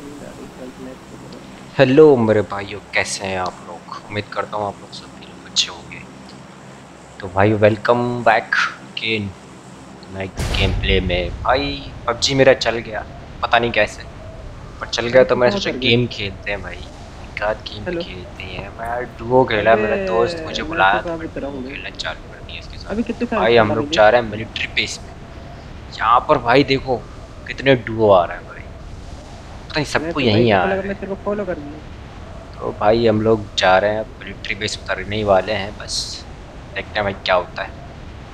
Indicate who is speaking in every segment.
Speaker 1: Hello मेरे भाइयों, कैसे हैं आप लोग। उम्मीद करता हूँ आप लोग सभी लोग अच्छे होंगे। तो भाई वेलकम बैक अगेन नए गेम प्ले में। भाई पबजी मेरा चल गया, पता नहीं कैसे, पर चल गया।
Speaker 2: अरे
Speaker 1: तो
Speaker 2: तू
Speaker 1: मैंने
Speaker 2: कहाँ
Speaker 1: सोचा
Speaker 2: कर गया?
Speaker 1: गेम खेलते हैं भाई, एक आध गेम भी
Speaker 2: हेलो।
Speaker 1: खेलते हैं। मैं यार डुओ खेला,
Speaker 2: अबे
Speaker 1: मेरा दोस्त मुझे
Speaker 2: मैं तो
Speaker 1: बुलाया तो
Speaker 2: कहाँ
Speaker 1: मैं
Speaker 2: उतरा
Speaker 1: डुओ
Speaker 2: हूँ बे।
Speaker 1: खेलना चालू कर दिया इसके
Speaker 2: अभी
Speaker 1: साथ।
Speaker 2: कितने
Speaker 1: तो
Speaker 2: साल
Speaker 1: भाई हम
Speaker 2: खेला
Speaker 1: लोग
Speaker 2: पहले?
Speaker 1: जा रहे हैं मिलिट्री बेस में। यहाँ पर भाई देखो कितने डुओ आ रहे हैं भाई, पता नहीं
Speaker 2: मैं
Speaker 1: सबको
Speaker 2: तो भाई
Speaker 1: यहीं
Speaker 2: मेरे
Speaker 1: आ
Speaker 2: को लगा
Speaker 1: रहे
Speaker 2: मैं
Speaker 1: हैं।
Speaker 2: तेरे को फॉलो कर लिया।
Speaker 1: तो भाई हम लोग जा रहे हैं, मिलिट्री बेस उतरने ही वाले हैं बस। देखते हैं भाई क्या होता है।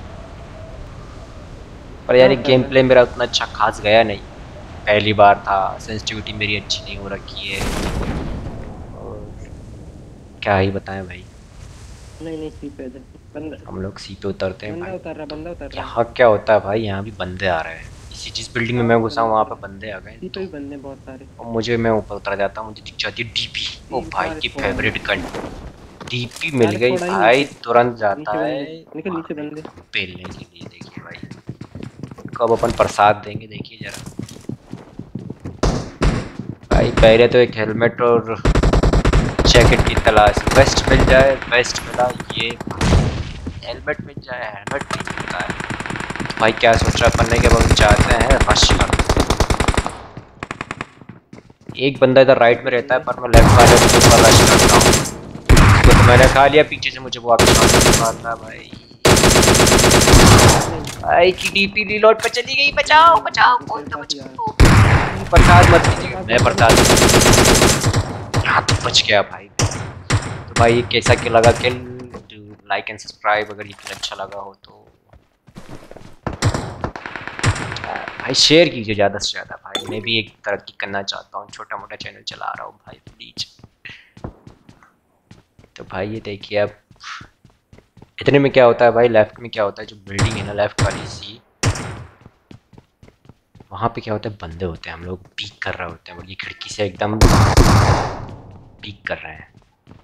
Speaker 1: पर यार
Speaker 2: कहाँ
Speaker 1: ये
Speaker 2: उतर
Speaker 1: गेम
Speaker 2: रहा
Speaker 1: प्ले
Speaker 2: है?
Speaker 1: मेरा उतना अच्छा खास गया नहीं। पहली बार था, सेंसिटिविटी मेरी अच्छी नहीं हो रखी है, और क्या ही बताएं भाई।
Speaker 2: नहीं नहीं, सी पे दे। बंदा
Speaker 1: हम लोग सी पे उतरते हैं
Speaker 2: बंदा
Speaker 1: भाई।
Speaker 2: उतर रहा,
Speaker 1: तो
Speaker 2: बंदा उतर रहा है।
Speaker 1: यहाँ क्या होता है भाई, यहाँ भी बंदे आ रहे हैं। इसी जिस बिल्डिंग में
Speaker 2: हाँ
Speaker 1: मैं
Speaker 2: भाई
Speaker 1: घुसा हूँ
Speaker 2: बंदा
Speaker 1: वहाँ
Speaker 2: उतर
Speaker 1: पे
Speaker 2: रहा है।
Speaker 1: बंदे आ गए।
Speaker 2: सी पे
Speaker 1: तो
Speaker 2: भी बंदे बहुत सारे।
Speaker 1: और मुझे, मैं ऊपर उतर जाता हूँ, मुझे दिख जाती है डीपी। ओ
Speaker 2: तीन
Speaker 1: भाई
Speaker 2: चार
Speaker 1: की
Speaker 2: स्क्वाड आए।
Speaker 1: फेवरेट गन डीपी मिल
Speaker 2: चार
Speaker 1: गई
Speaker 2: स्क्वाड आई
Speaker 1: भाई,
Speaker 2: नीचे।
Speaker 1: तुरंत जाता
Speaker 2: नीचे बंदे,
Speaker 1: है
Speaker 2: निकल
Speaker 1: वहाँ
Speaker 2: नीचे
Speaker 1: पे
Speaker 2: बंदे।
Speaker 1: पेलने के लिए। देखिए भाई, इनको अब अपन प्रसाद देंगे, देखिए जरा। भाई पहले तो एक हेलमेट और जैकेट की तलाश। वेस्ट मिल जाए, वेस्ट मिला। ये हेलमेट मिल जाए, हेलमेट नहीं मिलता है। तो भाई क्या सोच रहा बनने के बाद चाहते हैं रश करते हैं। एक बंदा इधर राइट में
Speaker 2: नीचे
Speaker 1: रहता है,
Speaker 2: बंदे।
Speaker 1: पर मैं लेफ्ट वाले के ऊपर रश करता हूँ। उसको तो मैंने खा लिया, पीछे से मुझे वो आगे शॉट मारता है भाई।
Speaker 2: नहीं
Speaker 1: भाई की डीपी रीलोड पे चली गई, बचाओ
Speaker 2: नहीं,
Speaker 1: बचाओ,
Speaker 2: वो
Speaker 1: कोई
Speaker 2: तेरे
Speaker 1: तो
Speaker 2: पास ही आ रहा
Speaker 1: बचाओ। नहीं, प्रसाद मत
Speaker 2: है।
Speaker 1: दीजिएगा, मैं
Speaker 2: बचा ले।
Speaker 1: प्रसाद। हाँ तो बच गया भाई। तो भाई कैसा क्यों लगा किल, लाइक एंड सब्सक्राइब अगर ये किल अच्छा लगा हो तो। भाई शेयर कीजिए ज़्यादा से ज़्यादा भाई, मैं भी एक तरक्की करना चाहता हूँ, छोटा मोटा चैनल चला रहा हूँ भाई, प्लीज। तो भाई ये देखिए अब इतने में क्या होता है भाई, लेफ्ट में क्या होता है, जो बिल्डिंग है ना लेफ्ट वाली सी, वहाँ पे क्या होता है, बंदे होते हैं, हम लोग पीक कर रहे होते हैं, और ये खिड़की से एकदम पीक कर रहे हैं।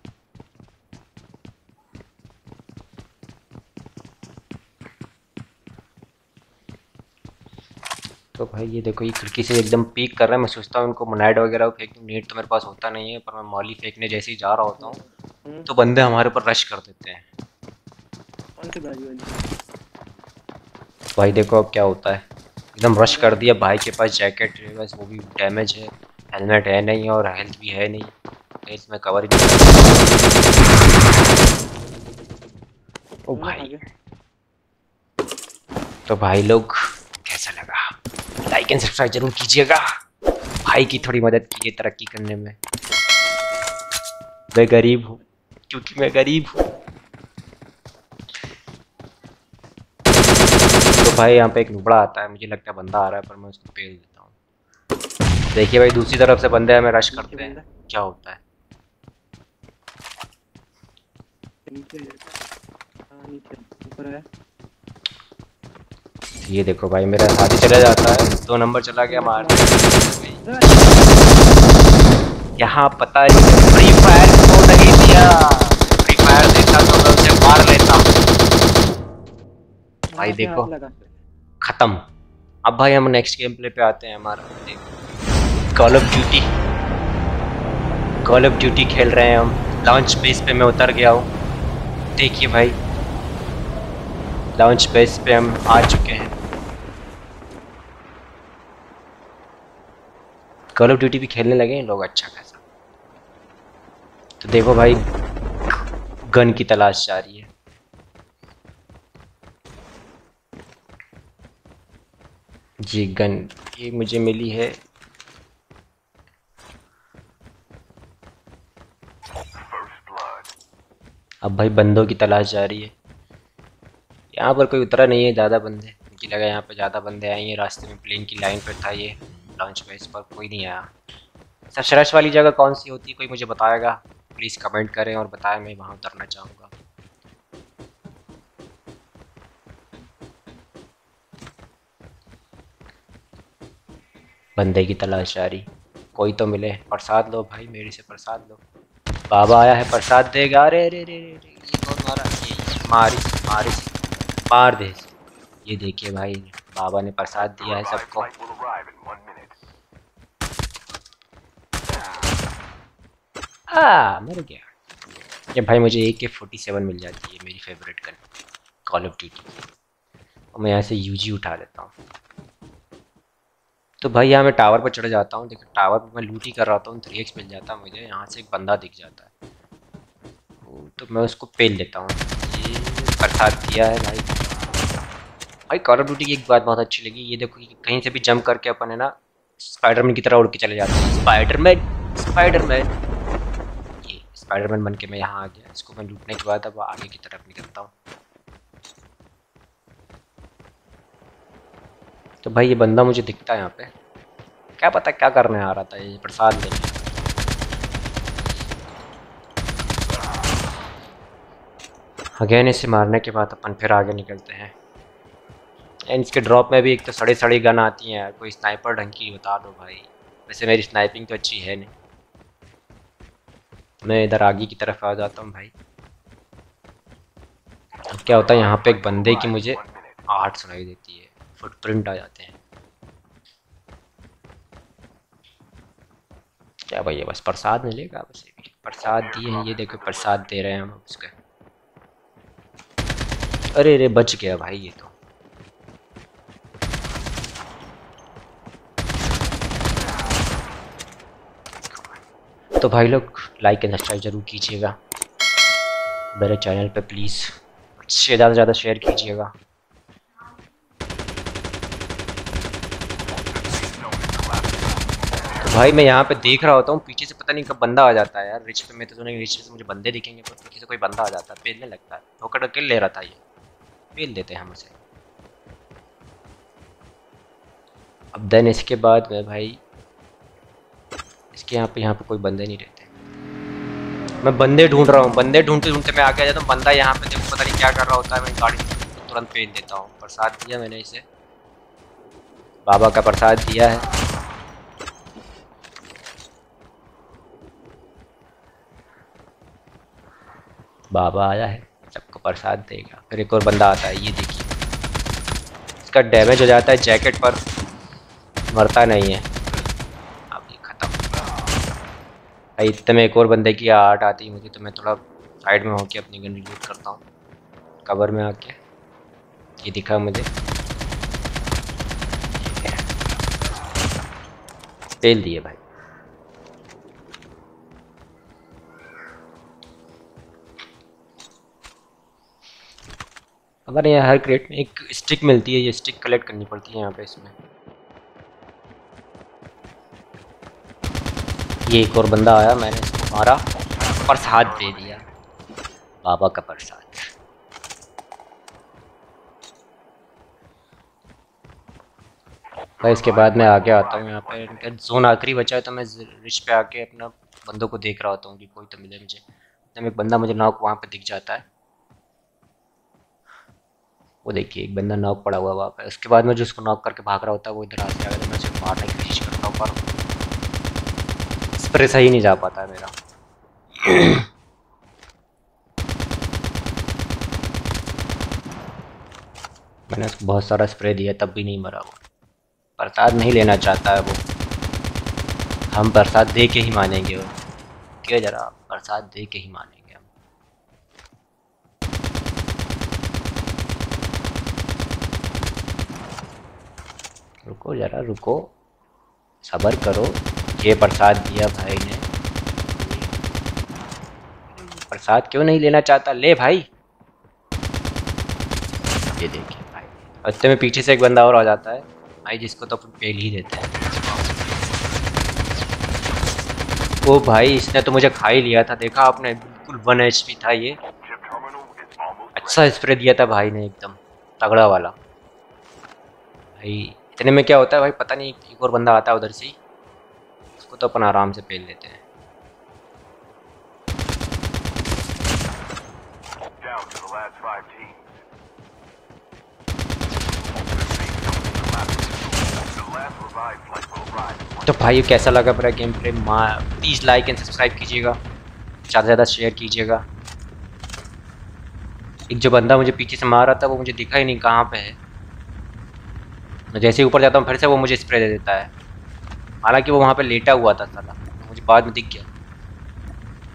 Speaker 1: तो भाई ये देखो, ये खिड़की से एकदम पीक कर रहा है। मैं सोचता हूँ इनको मोनाइड वगैरह फेंक दूँ, नेट तो मेरे पास होता नहीं है, पर मैं मॉली फेंकने जैसे ही जा रहा होता हूँ
Speaker 2: हम्म।
Speaker 1: तो बंदे हमारे ऊपर रश कर देते हैं।
Speaker 2: कौन सी बाजू वाली?
Speaker 1: भाई देखो अब क्या होता है, एकदम रश
Speaker 2: आ रहा
Speaker 1: कर
Speaker 2: है।
Speaker 1: दिया। भाई के पास जैकेट है बस, वो भी डैमेज है, हेलमेट है नहीं और हेल्थ भी है नहीं, हेल्थ में कवर ही नहीं कर। ओ
Speaker 2: दोनों
Speaker 1: भाई,
Speaker 2: खा गया।
Speaker 1: तो भाई लोग कैसा लगा, लाइक एंड सब्सक्राइब जरूर कीजिएगा। भाई की थोड़ी मदद कीजिए तरक्की करने में। मैं गरीब हूँ, क्योंकि मैं गरीब हूँ। तो भाई यहाँ पे एक नुबड़ा आता है, मुझे लगता है बंदा आ रहा है, पर मैं उसको पेल देता हूँ। देखिए भाई दूसरी तरफ से बंदे हमें रश
Speaker 2: नीचे
Speaker 1: करते हैं,
Speaker 2: बंदा।
Speaker 1: क्या होता है।
Speaker 2: नीचे। हाँ नीचे। ऊपर है।
Speaker 1: ये देखो भाई मेरा हाथी चला जाता है, 2 नंबर चला गया
Speaker 2: मेरे को
Speaker 1: मारने
Speaker 2: मार रहा
Speaker 1: में।
Speaker 2: है। अरे
Speaker 1: यहाँ पता नहीं फ्री फायर क्यों नहीं दिया, फ्री फायर देता तो मैं उसे मार लेता। भाई
Speaker 2: हाथ में
Speaker 1: देखो
Speaker 2: हाथ लगा।
Speaker 1: खत्म। अब भाई हम नेक्स्ट गेम प्ले पे आते हैं हमारा, call of duty. Call of duty खेल रहे हैं हम। लॉन्च बेस पे मैं उतर गया हूँ, देखिए भाई लॉन्च बेस पे हम आ चुके हैं। कॉल ऑफ ड्यूटी भी खेलने लगे हैं लोग अच्छा खासा। तो देखो भाई गन की तलाश जारी है। जी गन ये मुझे मिली है। अब भाई बंदों की तलाश जारी है। यहाँ पर कोई उतरा नहीं है ज़्यादा बंदे, मुझे लगा यहाँ पे ज़्यादा बंदे आएंगे, रास्ते में प्लेन की लाइन पर था ये लॉन्च बेस पर, कोई नहीं आया। सबसे रश वाली जगह कौन सी होती है, कोई मुझे बताएगा प्लीज़ कमेंट करें और बताएं, मैं वहाँ उतरना चाहूँगा। बंदे की तलाश जारी, कोई तो मिले। प्रसाद लो भाई, मेरे से प्रसाद लो। बाबा आया है, प्रसाद देगा। अरे अरे अरे अरे, ये कौन मारा, ये मारिस मारिस मार दे। ये देखिए भाई बाबा ने प्रसाद दिया है सबको। मर गया। ये भाई मुझे AK-47 मिल जाती है, मेरी favourite gun call of duty की, और मैं यहाँ से यूजी उठा लेता हूँ। तो भाई यहाँ मैं टावर पर चढ़ जाता हूँ। देखो टावर पर मैं लूट ही कर रहा हूँ, 3x मिल जाता है मुझे। यहाँ से एक बंदा दिख जाता है, तो मैं उसको पेल लेता हूँ। ये प्रसाद दिया है भाई। भाई कॉल ऑफ ड्यूटी की एक बात बहुत अच्छी लगी, ये देखो कि कहीं से भी जंप करके अपन है ना स्पाइडरमैन की तरह उड़ के चले जाते हैं। स्पाइडरमैन स्पाइडरमैन, ये स्पाइडरमैन बन के मैं यहाँ आ गया। इसको मैं लूटने के बाद अब आगे की तरफ निकलता हूँ। तो भाई ये बंदा मुझे दिखता है यहाँ पे, क्या पता क्या करने आ रहा था, ये प्रसाद लेने। अगेन इसे मारने के बाद अपन फिर आगे निकलते हैं। एंड इसके ड्रॉप में भी एक तो सड़ी सड़ी गन आती है यार, कोई स्नाइपर ढंग की बता दो भाई। वैसे मेरी स्नाइपिंग तो अच्छी है नहीं। मैं इधर आगे की तरफ आ जाता हूँ भाई। अब क्या होता है यहाँ पे एक बंदे की मुझे आहट सुनाई देती है, फुटप्रिंट आ जाते हैं। क्या भैया बस प्रसाद मिलेगा, बस ये प्रसाद दिए हैं, ये देखो प्रसाद दे रहे हैं हम उसका। अरे रे बच गया भाई ये तो भाई लोग लाइक एंड सब्सक्राइब जरूर कीजिएगा मेरे चैनल पे प्लीज़, ज़्यादा से ज़्यादा शेयर कीजिएगा। तो भाई मैं यहाँ पे देख रहा होता हूँ, पीछे से पता नहीं कब बंदा आ जाता है यार। रिच पे मैं तो नहीं, रिच से मुझे बंदे दिखेंगे पर पीछे से कोई बंदा आ जाता है, पेलने लगता है। ठोकर ढकेल ले रहा था, ये पेल देते हैं हम उसे। अब देन इसके बाद मैं भाई इसके यहाँ पे कोई बंदे नहीं रहते। मैं बंदे ढूंढ रहा हूँ, बंदे ढूंढते ढूंढते मैं आगे आ जाता हूँ। बंदा यहाँ पे देखो पता नहीं क्या कर रहा होता है, मैं गाड़ी तुरंत पेल देता हूँ। प्रसाद दिया मैंने इसे, बाबा का प्रसाद दिया है। बाबा आया है, सबको प्रसाद देगा। फिर एक और बंदा आता है, ये देखिए इसका डैमेज हो जाता है जैकेट पर, मरता नहीं है। अब ये खत्म। भाई इतने में एक और बंदे की आहट आती है मुझे, तो मैं थोड़ा साइड में होके अपनी गन रिलोड करता हूँ, कवर में आके। ये दिखा मुझे, पेल दिए भाई। हमारे यहाँ हर क्रेट में एक स्टिक मिलती है, ये स्टिक कलेक्ट करनी पड़ती है यहाँ पे। इसमें ये एक और बंदा आया, मैंने इसको मारा, प्रसाद दे दिया, बाबा का प्रसाद। भाई इसके बाद मैं आगे आता हूँ। यहाँ पे जोन आखिरी बचा है, तो मैं रिच पे आके अपना बंदों को देख रहा होता हूँ कि कोई तो मिले मुझे। तब एक बंदा मुझे नॉक वहाँ पे दिख जाता है, वो देखिए एक बंदा नॉक पड़ा हुआ वहाँ पे। उसके बाद मैं जो उसको नॉक करके भाग रहा होता है वो इधर आके आकर मैं उसे मारने की कोशिश करता हूँ, पर स्प्रे सही नहीं जा पाता है मेरा। मैंने उसको बहुत सारा स्प्रे दिया तब भी नहीं मरा वो। प्रसाद नहीं लेना चाहता है वो, हम प्रसाद दे के ही मानेंगे वो। क्या जरा प्रसाद दे के ही मानेंगे हम। रुको जरा रुको, सब्र करो। ये प्रसाद दिया भाई ने, प्रसाद क्यों नहीं लेना चाहता, ले भाई। ये देखिए भाई, रास्ते में पीछे से एक बंदा और आ जाता है भाई, जिसको तो अपन पेल ही देते हैं। ओ भाई इसने तो मुझे खा ही लिया था, देखा आपने, बिल्कुल 1 HP था ये। अच्छा स्प्रे दिया था भाई ने, एकदम तगड़ा वाला। भाई इतने में क्या होता है भाई, पता नहीं एक और बंदा आता है उधर से ही, उसको तो अपन आराम से पेल लेते हैं। तो भाई कैसा लगा मेरा game play, please like and subscribe कीजिएगा, ज़्यादा से ज़्यादा शेयर कीजिएगा। एक जो बंदा मुझे पीछे से मार रहा था वो मुझे दिखा ही नहीं कहाँ पे है। मैं जैसे ही ऊपर जाता हूँ फिर से वो मुझे स्प्रे दे देता है, हालांकि वो वहाँ पे लेटा हुआ था साला, मुझे बाद में दिख गया।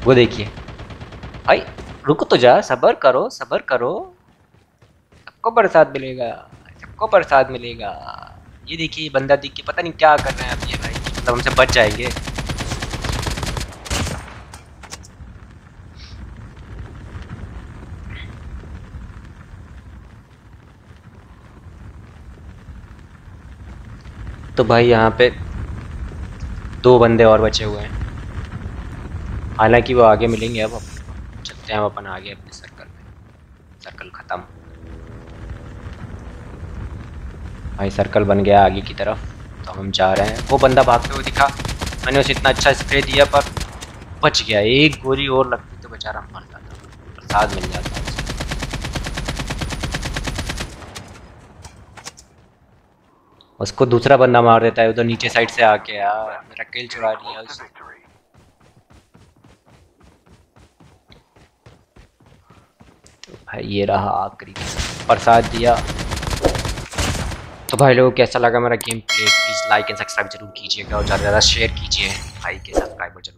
Speaker 1: वो देखिए भाई, रुको तो जा, सब्र करो सब्र करो, सबको प्रसाद मिलेगा, सबको प्रसाद मिलेगा। ये देखिए ये बंदा दिख के पता नहीं क्या कर रहे हैं अब ये भाई, मतलब हमसे बच जाएंगे। तो भाई यहाँ पे 2 बंदे और बचे हुए हैं, हालांकि वो आगे मिलेंगे। अब चलते हैं हम अपन आगे अपने सर्कल में। सर्कल ख़त्म भाई, सर्कल बन गया आगे की तरफ, तो हम जा रहे हैं। वो बंदा भागते हुए दिखा, मैंने उसे इतना अच्छा स्प्रे दिया पर बच गया। एक गोली और लगती तो बेचारा मर जाता, प्रसाद मिल जाता उसे। उसको दूसरा बंदा मार देता है उधर नीचे साइड से आके। यार मेरा किल चुरा लिया उसने। तो भाई ये रहा आखिरी प्रसाद दिया। तो भाई लोगों को कैसा लगा मेरा game play, please like and subscribe जरूर कीजिएगा और ज़्यादा से ज़्यादा शेयर कीजिए भाई के सब्सक्राइबर जरूर